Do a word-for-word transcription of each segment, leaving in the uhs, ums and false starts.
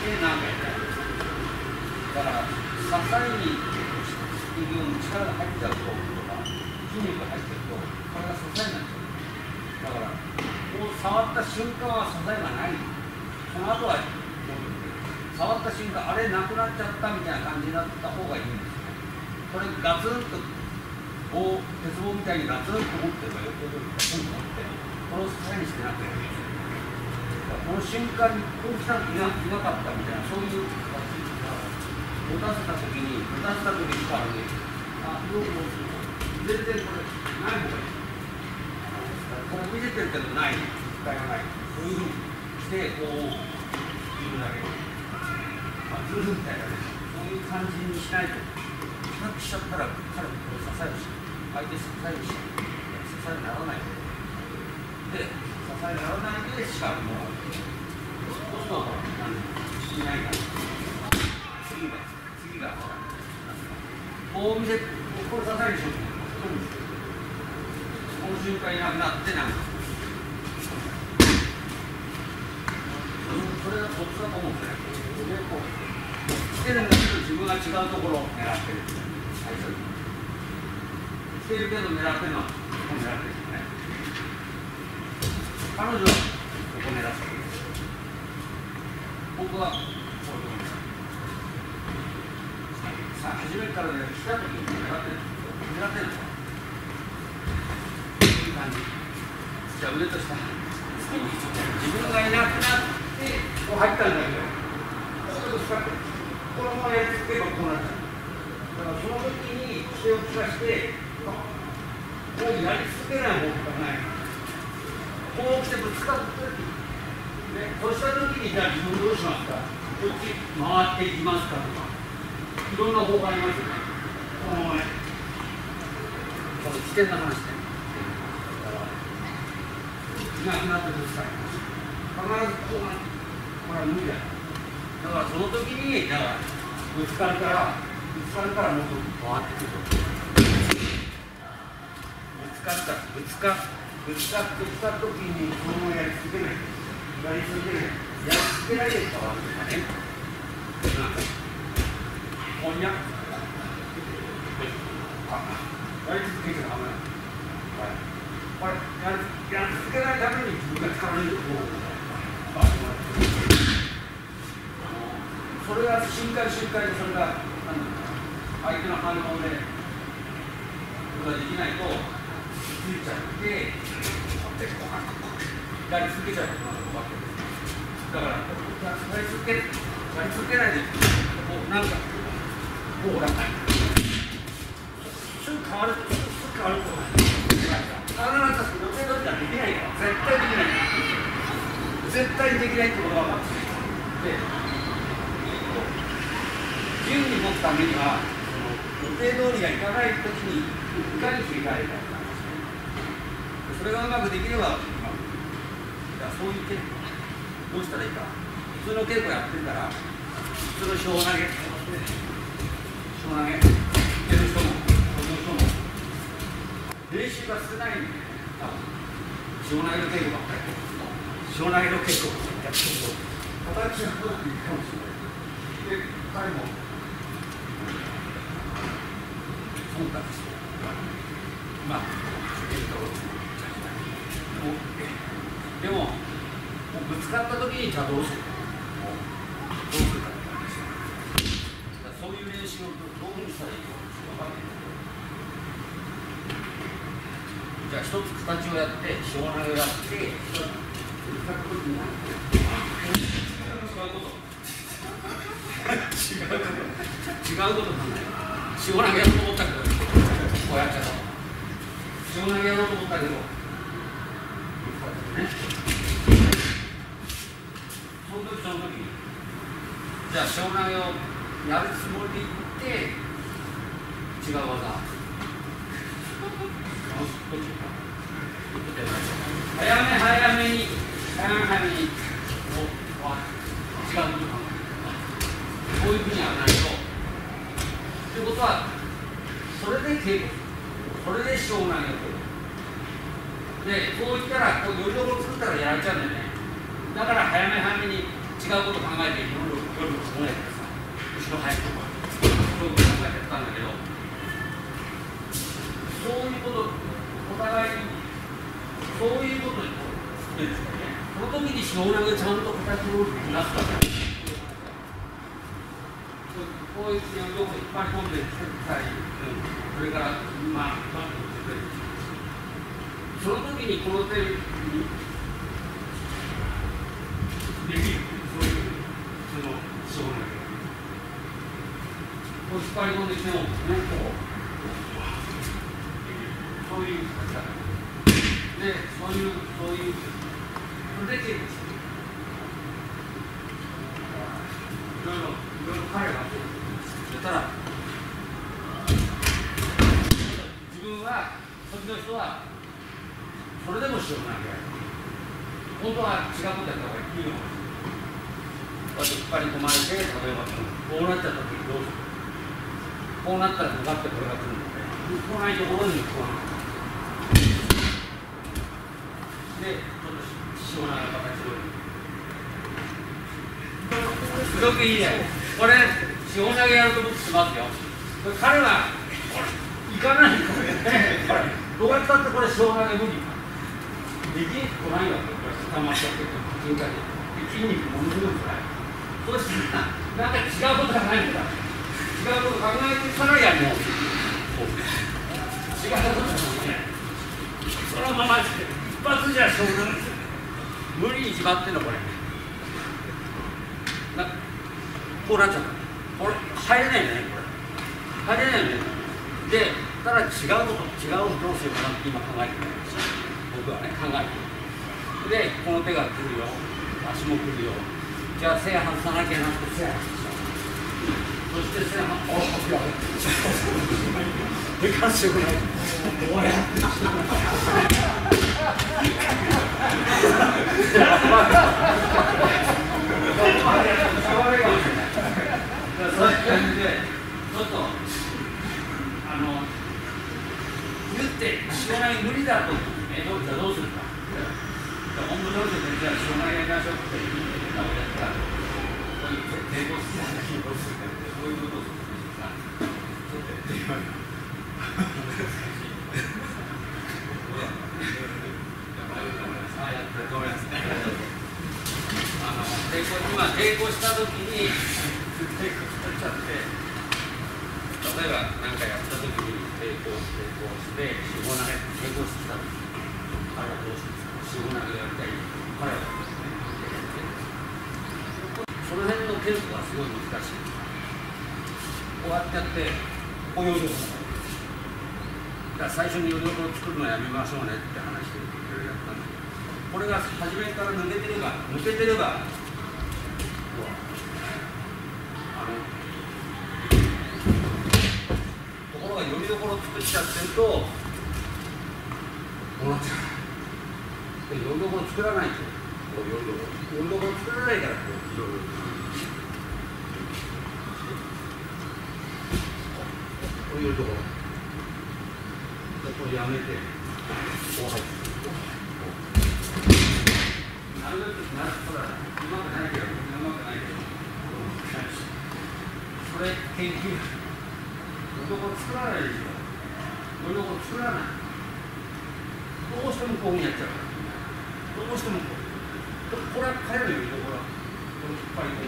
して何かやったりだから支えにいるように力が入っちゃうととか筋肉が入ってると体が支えになっちゃう。だからこう触った瞬間は支えがない。その後は触った瞬間あれなくなっちゃったみたいな感じになった方がいいんですね。これガツンと棒鉄棒みたいにガツンと持ってれば横でガツンと持ってこれを支えにしてなくてこの瞬間にこう来たのいな、いなかったみたいなそういう形持たせた時に持たせた時にからねあどうも全然これない方がいい。これ見せてるけどない使いがないそういうふうにしてこう自分だけまあズルみたいなねそういう感じにしないと比較しちゃったら彼もこれ支えるし相手支えるし支えにならないで支えにならないでしかもうそうするとしないから次が次がこう見せこれ支えるでしょこの瞬間いなくなってなんかそれがコツだと思うんですね。でこう来てるんだけど自分が違うところを狙ってる最初に来てるけど狙ってるのはここ狙ってるんですね。彼女はここ狙ってる。僕はこういうところさあ初めからね来た時に狙ってる狙ってるんですよ。いい感じ。じゃあ上と下自分がいなくなってこう入ったんだけどちょっと使ってこのままやりつけばこうなっちゃう。だからその時に手を利かしてこうやり続けない方法がない。こう来てぶつかってね、そうした時にじゃあ自分どうしますかこっち回っていきますかとかいろんな方法ありますよね。このままねこの危険な話ねいなくなってぶつかります。必ずこうなってこれは無理だよ。だからその時にだからぶつかるからぶつかるからもっと回ってくるとぶつかったぶつかぶつかってぶつかった時にそのままやり続けないやり続けないやり続けないで変わるとかねこんにゃやり続けちゃダメだ。これやり続けないために自分が使われるところそれが瞬間瞬間にそれが相手の反応でそれができないとついちゃってやり続けちゃうことなわけです。だからやり続けやり続けないでこうなんかこうなんかすぐ変わるすぐ変わるとあなた予定通りはできないから絶対できない絶対できないってことが分かってで順に持つためにはその予定通りがいかないときにいかに切り替えるかって話ですね。それがうまくできれば、まあ、そういう稽古どうしたらいいか普通の稽古やってるから普通の小投げ小投げやってる人もそういう人も練習が少ないんで多分小投げの稽古ばっかり小投げの稽古ばっかりやってると形がうまくいくかもしれない。で彼も忖度してまあ受けるところでもぶつかった時にじゃあどうするかどうするかって話だからそういう練習をどういうふうにしたらいいか分かんないじゃあ一つ形をやって小投げをやってぶつかった時に何てそういうこと違うこと違うことなんだよ。小投げやろうと思ったけどこうやっちゃった小投げやろうと思ったけどねその時その時にじゃあ小投げをやるつもりでいって違う技早め早めに早め早めにこう違うこと考えるこういうふうにやらないとということはそれで稽古それで小投げを取るでこういったらこうよりどころ作ったらやられちゃうんだよね。だから早め早めに違うこと考えていろいろ夜も少ないからさ、後ろ入るとか、そういうこと考えてやったんだけど、そういうこと、お互いに、そういうことにこう、ですよね。その時に塩投げちゃんと形をなすから、こういうよく引っ張り込んでたり、それから、まあ、その時にこの手にできる、そういう、その塩投げ。こう引っ張り込んできても、ね、こう、そういう形だ。で、そういう、そういう、それで結構してる。いろいろ、いろいろ彼がそしたら、自分は、そっちの人は、それでもしようがない。本当は違うことやった方がいいのかもしれない。こうやって引っ張り込まれて、例えば、こうなっちゃった時どうする？こうなったら向かってこれが来るので、来ないところにこうなる。で、ちょっと塩な形を。すごくいいね。これ、塩投げやると僕しますよ。これ彼は、これ、いかないこれね。これ、どうやったってこれ塩投げ無理。できっこないわけ。これ、固まっちゃってる。筋肉で。筋肉ものすごい辛い。そうしたら、なんか違うことがないんだ。違うこと考えてからやるの。違うことがないね。そのまま一発じゃしょうがない。無理に決まってんのこれ。なこうなっちゃった。これ入れないよねこれ。入れないよね。で、ただ違うこと違うどうしようかなって今考えてるんですよ。僕はね考えてる。で、この手が来るよ。足も来るよ。じゃあ背外さなきゃなって背外した。そして背外おっやべ。でかしよくない。おや。そういう感じでちょっとあの言って塩投げ無理だとえどうじゃどうするか。本部上司でじゃあ塩投げやりましょうって言ったわけだから、こういう抵抗してた時にどうするかってこういうことをするんですが、ちょっとやってみよう。今抵抗したときに抵抗しちゃって、例えば何かやったときに抵抗して抵抗して塩投げ抵抗してきたとき彼はどうするんですか？塩投げをやりたい彼はその辺のテンポがすごい難しい。こうやってやってこういうようだから最初によりを作るのやめましょうねって話でいろいろやったんだけど、これが初めから抜けてれば抜けてればところがよりどころ作っちゃってるとこうなっちゃう。よりどころ作らないとこうよりどころよりどころ作らないからこういろいろこういうところこれやめてこう入ってなるべくなるほらうまくないけどうまくないけどそれ研究よりどころ作らないでしょ。よりどころ作らない。どうしてもこうやっちゃうからどうしてもこうこれは彼のよりどころこれ引っ張り込んで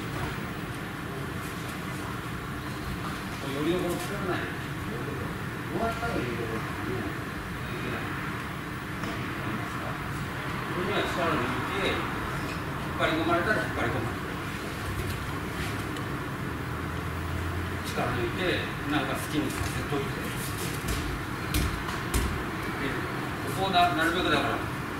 よりどころ作らない。どうやったらよりどころ作れない。これには力を抜いて引っ張り込まれたら引っ張り込まれる。力抜いてなんか好きにさせといてでここななるべくだから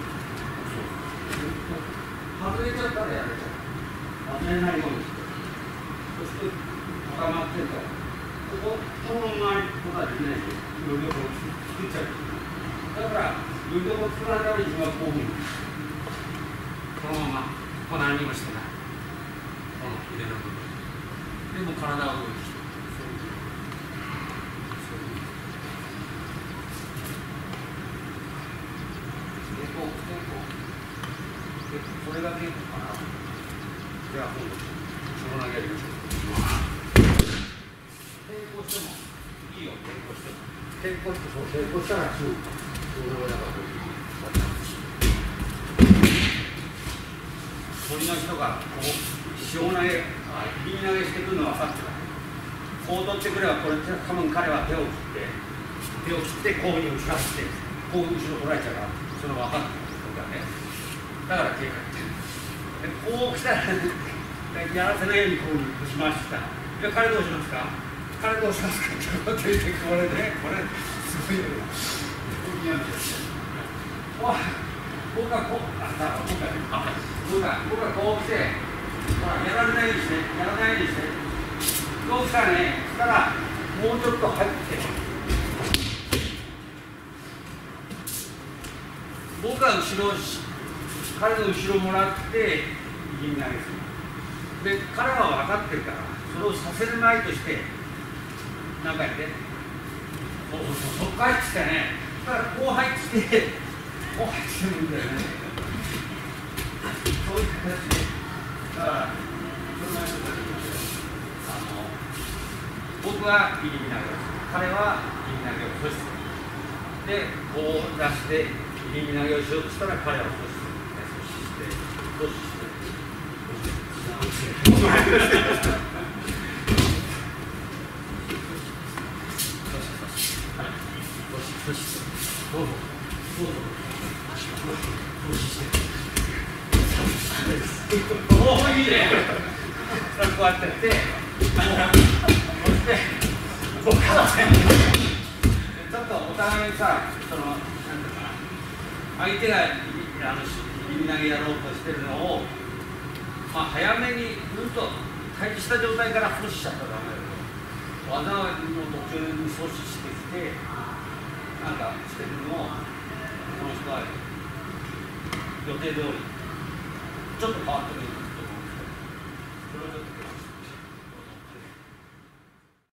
外れちゃったらやめちゃう。外れないようにしてそして固まってるからこここの周りことはできないでよりどころ作っちゃう。だからよりどころ作られたら自分はこういうふうにこのままここ何にもしてないこの腕の部分でも体を動いてきてそれが結構かな。じゃあ今度その投げやりましょう。抵抗してもいいよ、抵抗しても。抵抗してそう、抵抗したらすぐ俺はだから鳥の人がこう塩投げ、引投げしてくるのは分かってた。こう取ってくれば、これ多分彼は手を切って手を切ってこういうふうに打ち出してこう後ろ取られちゃうから、それ分かってた僕はね。だから警戒ってでこう来たらやらせないようにこういうふうにしました。いや、彼どうしますか、彼どうしますかって言ってこれね、これすごいよね。僕はこう、あ、だ僕はね、僕は僕はこう来て、ほらやられないようにして、やらないようにして、こう来たらね、したらもうちょっと入って、僕は後ろ、彼の後ろもらって右に投げする。で、彼は分かってるから、それをさせる前として、なんかやって、そうそうそう、そっから入ってきたね、だからこう入ってきて、こう入ってくるんだよね。そういう形で、だから、そんな人たちあの、僕は右に投げます。彼は右投げを阻止する。で、こう出して、右に投げをしようとしたら彼は阻止する。阻止して、阻止して、阻止して。どうぞ、どうぞ。おお、いいね。こうやってやって、そして、僕はちょっとお互いにさ、その、なんていうかな、相手があの右投げやろうとしてるのを、まあ、早めにずっと対峙した状態から阻止しちゃったらダメだけど、技の途中に阻止してきて、なんかしてるのを、この人は予定通り、ちょっと変わってくると思うんですけど、それをちょっと。